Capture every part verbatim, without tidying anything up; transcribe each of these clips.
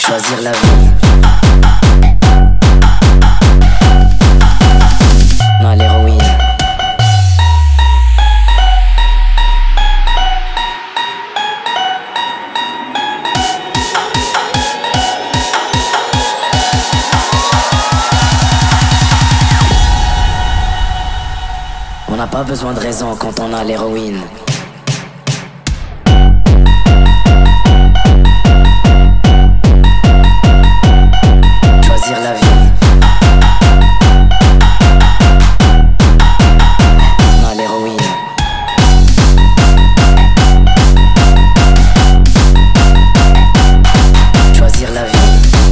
choisir la vie. Non à l'héroïne. On n'a pas besoin de raison quand on a l'héroïne. Choisir la vie. On a l'héroïne. Choisir la vie.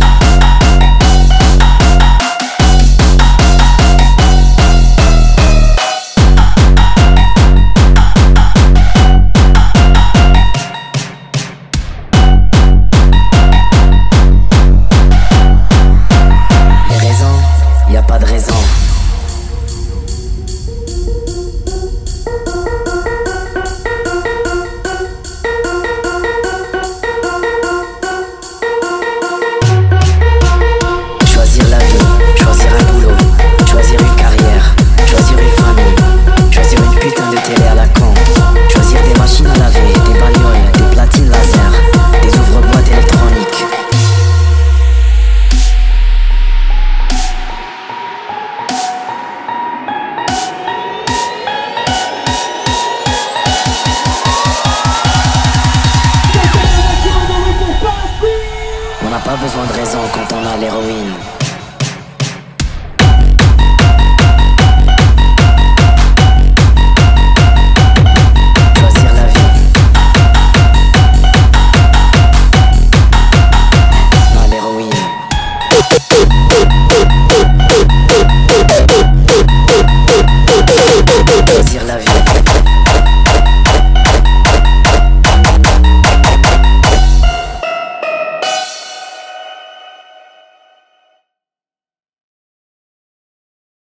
Y a pas de raison. Choisir la vie, choisir un boulot, choisir une carrière, choisir une famille, choisir une putain de télé à la con, choisir des machines à laver, des bagnoles, des platines laser, des ouvre-boîtes électroniques. On n'a pas besoin de raison quand on a l'héroïne.